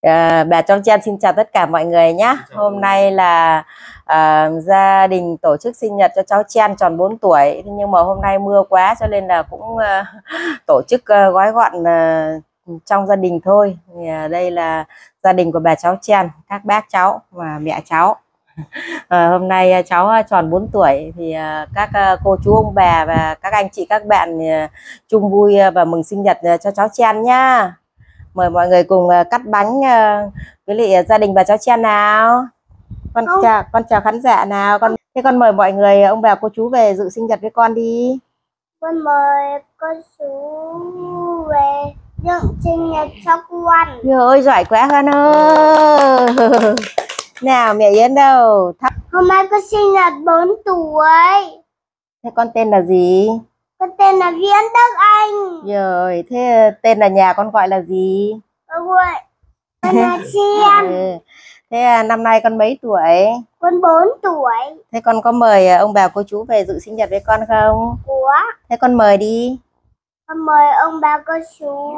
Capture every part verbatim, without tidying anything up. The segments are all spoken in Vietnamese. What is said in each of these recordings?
À, bà Trong Chen xin chào tất cả mọi người nhé. Hôm nay là à, gia đình tổ chức sinh nhật cho cháu Chen tròn bốn tuổi. Nhưng mà hôm nay mưa quá cho nên là cũng uh, tổ chức uh, gói gọn uh, trong gia đình thôi. Thì, uh, đây là gia đình của bà cháu Chen, các bác cháu và mẹ cháu. À, hôm nay uh, cháu uh, tròn bốn tuổi thì uh, các uh, cô chú ông bà và các anh chị các bạn uh, chung vui uh, và mừng sinh nhật uh, cho cháu Chen nhá. Mời mọi người cùng uh, cắt bánh uh, với lại gia đình bà cháu Chen nào. Con Không. chào con chào khán giả nào. Con thế con mời mọi người ông bà cô chú về dự sinh nhật với con đi. Con mời cô chú về dự sinh nhật cho con. Trời ơi giỏi quá con ơi. Nào mẹ Yến đâu? Thắp. Hôm nay con sinh nhật bốn tuổi. Thế con tên là gì? Con tên là Viễn Đức Anh. Rồi thế tên là nhà con gọi là gì? Con gọi con là Chen. Ừ. Thế năm nay con mấy tuổi? Con bốn tuổi. Thế con có mời ông bà cô chú về dự sinh nhật với con không? Có. Thế con mời đi. Con mời ông bà cô chú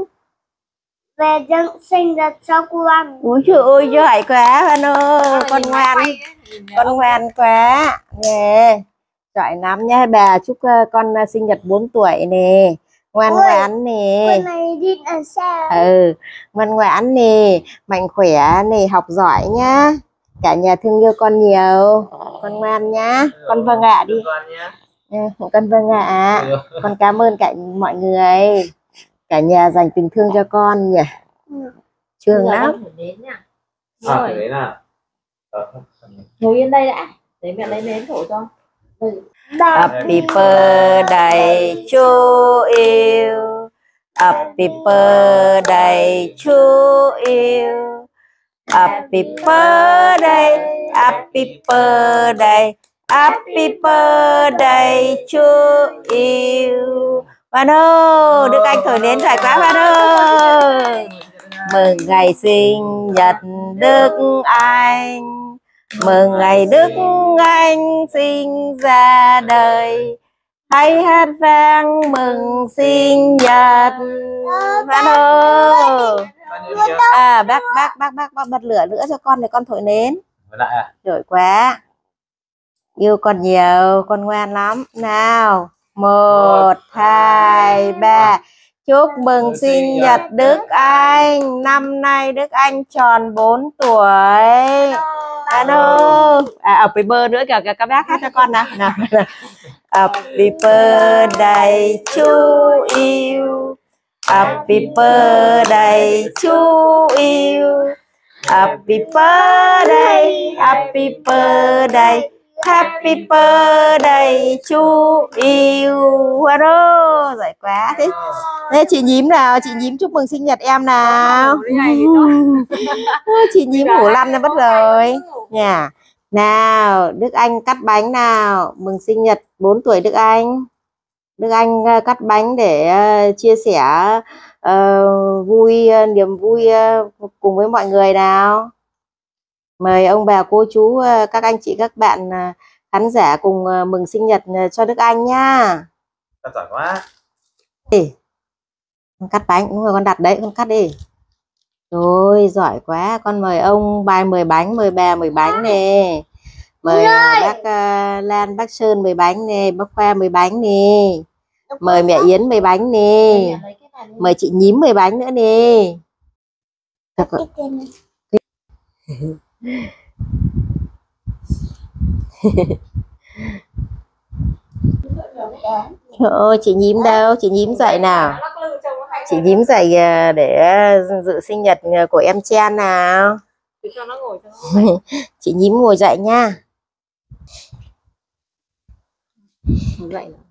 về dự sinh nhật cho con. Úi trời ơi giỏi quá con ơi. Con ngoan. Con ngoan quá. Nè. Giỏi lắm nhá bà. Chúc con sinh nhật bốn tuổi nè. Ngoan ngoãn nè. Con này đi làm sao? Ừ, ngoan ngoãn nè, mạnh khỏe nè, học giỏi nhá. Cả nhà thương yêu con nhiều. Con ngoan nhá. Con vâng ạ đi. Ừ, con vâng ạ. Con cảm ơn cả mọi người. Cả nhà dành tình thương cho con nhỉ. Thương lắm. À, đấy là ngồi yên đây đã, để mẹ lấy nến thổi cho. Happy birthday to you. Happy birthday to you. Happy birthday, happy birthday, happy birthday to you. Bạn ơi, Đức Anh thổi nến giỏi quá bạn ơi. Mừng ngày sinh nhật Đức Anh. Mừng ngày Đức Anh sinh ra đời. Hãy hát vang mừng sinh nhật. Bạn ơi. À bác bác bác bác bác bật lửa nữa cho con để con thổi nến. Giỏi quá. Yêu con nhiều, con ngoan lắm. Nào, một, hai, ba. Chúc mừng sinh nhật Đức Anh. Năm nay Đức Anh tròn bốn tuổi. Alo. À, happy birthday nữa kìa, kìa các bác hát cho con nào. Nào. Happy birthday to you. Happy birthday to you. Happy birthday, happy birthday, happy birthday to you. Wow, giỏi quá. Thế, thế chị nhím nào, chị nhím chúc mừng sinh nhật em nào. Chị nhím ngủ lăn ra mất rồi. Nhà. Nào, Đức Anh cắt bánh nào. Mừng sinh nhật bốn tuổi Đức Anh. Đức Anh uh, cắt bánh để uh, chia sẻ uh, vui uh, niềm vui uh, cùng với mọi người nào. Mời ông bà cô chú uh, các anh chị các bạn uh, khán giả cùng uh, mừng sinh nhật uh, cho Đức Anh nhá. giỏi quá. Đi. Con cắt bánh, đúng rồi con đặt đấy, con cắt đi. Rồi, giỏi quá. Con mời ông bài mời bánh, mời bà mời bánh nè. Mời uh, bác uh, Lan, bác Sơn mời bánh nè, bác Khoa mời bánh nè. Mời mẹ Yến mời bánh nè. Mời chị Nhím mời bánh nữa nè. Trời ơi, chị Nhím đâu? Chị Nhím dậy nào. Chị Nhím dậy để dự sinh nhật của em Chen nào. Chị Nhím ngồi dậy nha. Ngồi dậy nào.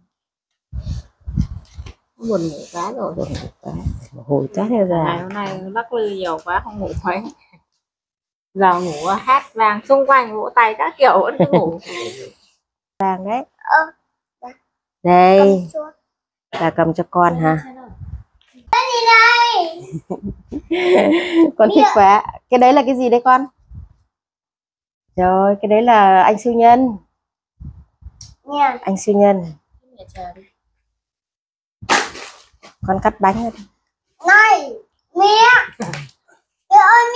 Buồn ngủ quá rồi. Buồn ngủ quá. Hồi quá theo ra. Ngày hôm nay lắc lư nhiều quá không ngủ mấy. Giờ ngủ hát vang xung quanh vỗ tay các kiểu vẫn cứ ngủ. Vang đấy. Đây. Là cầm cho con hả? Cái gì đây? Con thích quá. Cái đấy là cái gì đấy con? Rồi, cái đấy là anh siêu nhân. Nha. Anh siêu nhân. Con cắt bánh đi. Này, mẹ. Mẹ ơi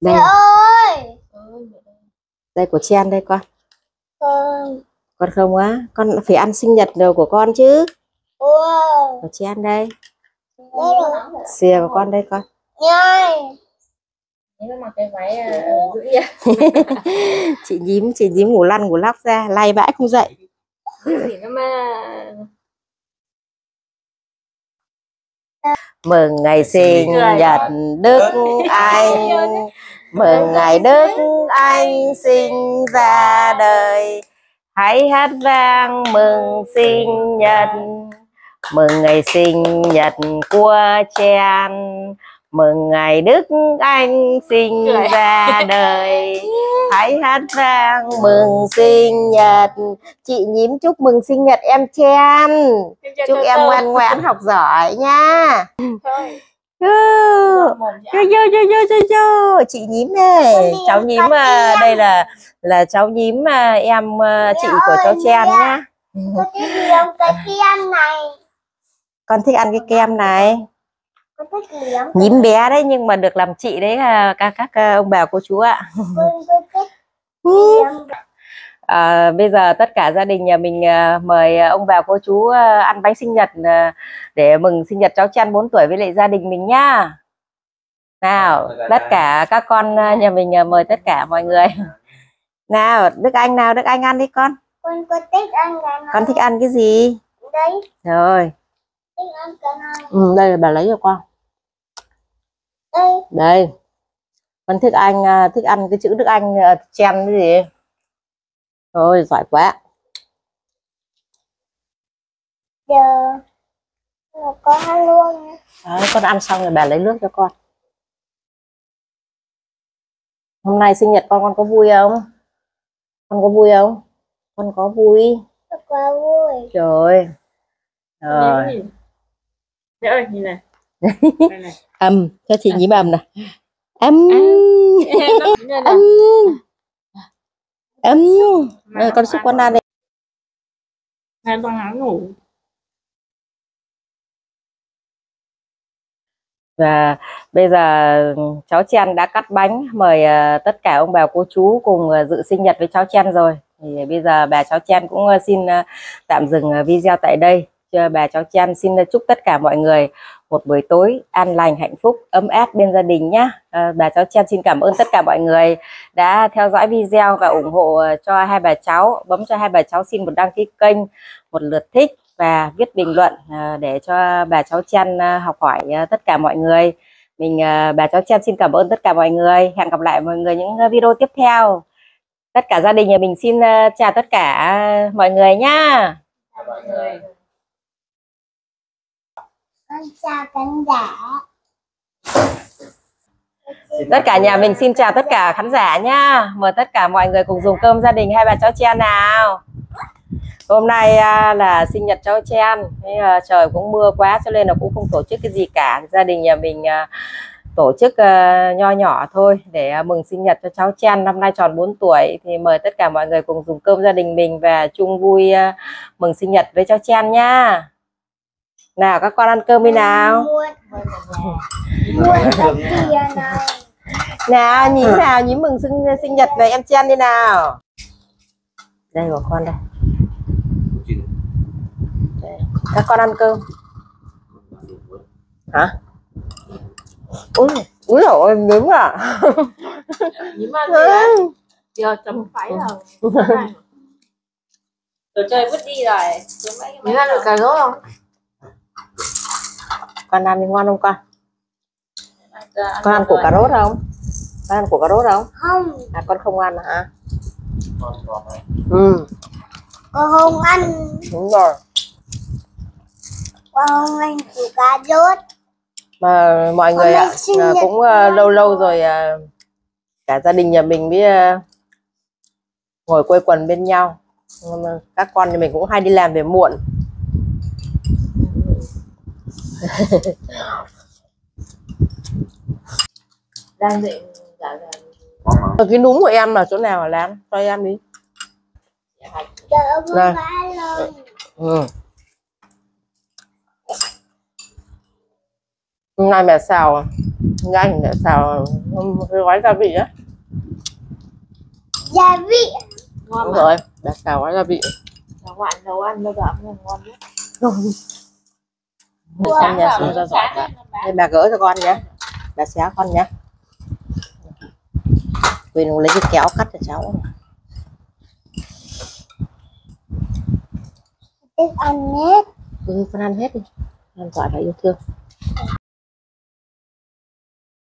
Đây, Mẹ ơi. đây của Chen đây con. Con. Con không á, con phải ăn sinh nhật đồ của con chứ. Wow. Của Chen đây. Đây rồi. Xìa của con đây con. Nhai. Nó mặc cái váy dữ vậy. Chị nhím, chị nhím ngủ lăn ngủ lóc ra, lay vãi không dậy. Thì nó mà Mừng ngày sinh nhật Đức Anh, mừng ngày Đức Anh sinh ra đời. Hãy hát vang mừng sinh nhật, mừng ngày sinh nhật của Chen, mừng ngày Đức Anh sinh ra đời. Hãy hát vang mừng sinh nhật. Chị nhím chúc mừng sinh nhật em Chen. Chúc em ngoan ngoãn học giỏi nha. Vô vô vô vô vô vô. Chị nhím này, cháu nhím đây là là cháu nhím em chị của cháu Chen nhá. Con thích liếm cái kem này. Con thích ăn cái kem này. Con thích liếm. Nhím bé đấy nhưng mà được làm chị đấy các các ông bà cô chú ạ. Con, con thích liếm. À, bây giờ tất cả gia đình nhà mình uh, mời ông bà cô chú uh, ăn bánh sinh nhật uh, để mừng sinh nhật cháu Chen bốn tuổi với lại gia đình mình nhá. Nào, tất cả các con uh, nhà mình uh, mời tất cả mọi người. Nào, Đức Anh nào, Đức Anh ăn đi con. Con có thích ăn cái này. Con thích ăn cái gì? Đấy. Rồi. Thích ăn cái này. Ừ, đây là bà lấy cho con. Đây. Đây. Con thích anh uh, thích ăn cái chữ Đức Anh uh, Chen cái gì? Thôi giỏi quá. Giờ nó có ăn luôn. Đấy, con ăn xong rồi bà lấy nước cho con. Hôm nay sinh nhật con con có vui không? Con có vui không? Con có vui. Nó quá vui. Trời ơi. Mẹ ơi nhìn này. Âm cho chị nhím âm nè. Âm. Âm. Âm. Đây, con xúc con ăn đây. Hai con ngắn ngủ. Và bây giờ cháu Chen đã cắt bánh mời uh, tất cả ông bà cô chú cùng uh, dự sinh nhật với cháu Chen rồi. Thì bây giờ bà cháu Chen cũng uh, xin uh, tạm dừng uh, video tại đây. Cho bà cháu Chen xin uh, chúc tất cả mọi người một buổi tối an lành, hạnh phúc, ấm áp bên gia đình nhé. Uh, bà cháu Chen xin cảm ơn tất cả mọi người đã theo dõi video và ủng hộ uh, cho hai bà cháu. Bấm cho hai bà cháu xin một đăng ký kênh, một lượt thích và viết bình luận uh, để cho bà cháu Chen uh, học hỏi uh, tất cả mọi người. Mình uh, bà cháu Chen xin cảm ơn tất cả mọi người. Hẹn gặp lại mọi người những uh, video tiếp theo. Tất cả gia đình nhà mình xin uh, chào tất cả uh, mọi người nhá. Chào mọi người. Con chào khán giả. Tất cả nhà mình xin chào tất cả khán giả nhá. Mời tất cả mọi người cùng dùng cơm gia đình hai bà cháu Chen nào. Hôm nay à, là sinh nhật cháu Chen. Thế, à, trời cũng mưa quá cho nên là cũng không tổ chức cái gì cả. Gia đình nhà mình à, tổ chức à, nho nhỏ thôi để à, mừng sinh nhật cho cháu Chen năm nay tròn bốn tuổi. Thì mời tất cả mọi người cùng dùng cơm gia đình mình và chung vui à, mừng sinh nhật với cháu Chen nhá. Nào các con ăn cơm đi nào. Nào nhím nào, nhím mừng sinh, sinh nhật về em Chen đi nào. Đây của con đây. Đây. Các con ăn cơm. Hả? Úi, úi dồi ôi, nhím à. Nhím ăn gì đấy? Giờ chấm phái rồi. Đồ chơi vứt đi rồi. Nhím ăn được cà rốt không? Con ăn thì ngon không con? Con ăn củ cà rốt không? Con ăn củ cà rốt không? Không. À con không ăn hả? Ừ. Con không ăn. Đúng rồi. Con không ăn củ cà rốt. Mà mọi người ạ, à, cũng uh, lâu lâu rồi uh, cả gia đình nhà mình mới uh, ngồi quây quần bên nhau. Các con nhà mình cũng hay đi làm về muộn. Đang dậy dạ dạ. Cái núm của em là chỗ nào hả Lan? Cho em đi. Đây. Ừ. Hôm nay mẹ xào Nhanh để xào cái gói gia vị á. Gia vị. Ngon Đúng mà. rồi, để xào gói gia vị. Nấu ăn nấu ăn bây giờ cũng ngon nhất. Buổi sáng nhà xuống ra giỏi cả. Đây bà gỡ cho con nhé. Bà xé con nhé. Quên lấy cái kéo cắt cho cháu. Thích ăn hết. Ừ, con ăn hết đi. Ăn giỏi và yêu thương.